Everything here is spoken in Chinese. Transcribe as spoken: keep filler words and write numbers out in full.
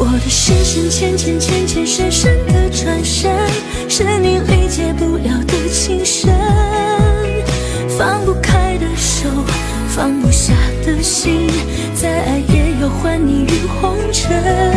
的深深浅浅浅浅深深的转身，是你理解不了的情深。放不开的手，放不下的心，再爱也要还你于红尘。